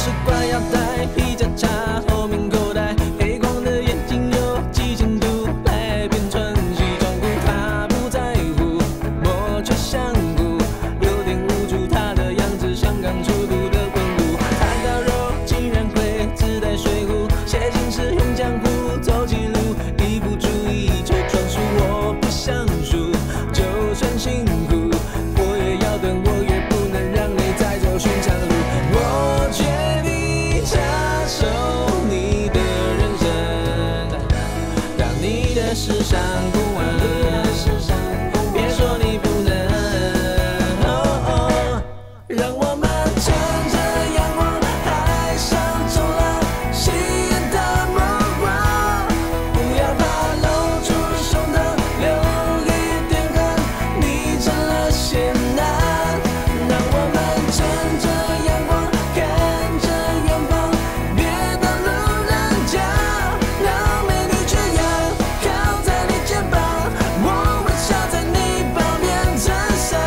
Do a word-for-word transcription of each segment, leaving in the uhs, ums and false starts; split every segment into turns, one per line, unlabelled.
是挂腰带，皮夹叉后面口袋，黑光的眼睛有几千度，来变穿西装裤，他不在乎，我却想哭，有点无助，他的样子像刚出炉的温壶，他烤肉竟然会自带水壶，写信时用浆糊，走起路一不注意就撞树，我不想输，就算辛苦，我也要等，我也不能让你再走寻常路，我决定插手你的人生，当你的时尚顾问，别说你不能，哦哦，让我们乘着阳光，海上冲浪，吸引的目光，不要怕露出胸膛，留一点汗，你成了仙男，让我们乘着阳光，看着远方，别当路人甲，让美女缺氧，靠在你肩膀，我微笑在你旁边衬衫。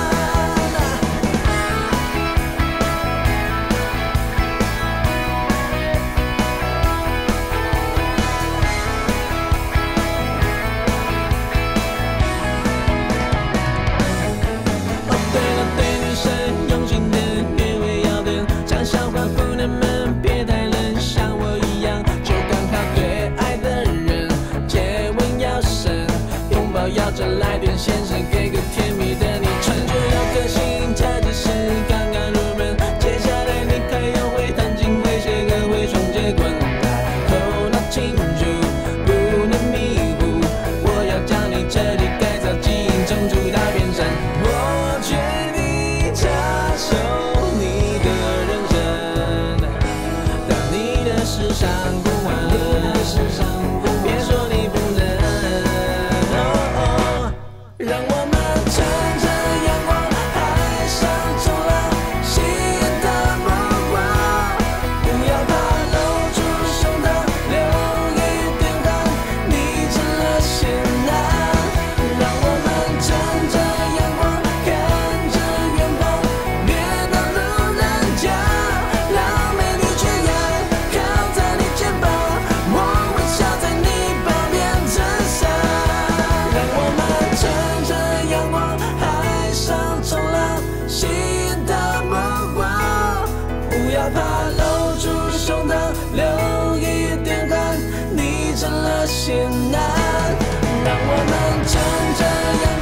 哦，对了，对女生用心点，约会要等，像小花姑娘们别太冷，像我一样就刚好对爱的人，接吻要深，拥抱要再来点先生，给个甜蜜的昵称，就有个性，他只是刚刚入门，接下来你还有会弹琴，会写歌，会双截棍，头脑清楚，不能迷糊，我要将你彻底改造，基因种出大变身，我决定插手你的人生，当你的时尚顾问，别说你不能，哦哦，让我们乘着阳光，海上冲浪，吸引的目光，不要怕露出胸膛，留一点汗，你成了仙男，让我们乘着阳光，看着远方，别当路人甲，让美女缺氧，靠在你肩膀，我微笑在你旁边衬衫，让我们乘着阳光，海上冲浪，吸引的目光，不要怕露出胸膛，留一点汗，你成了仙男，让我们乘着阳光。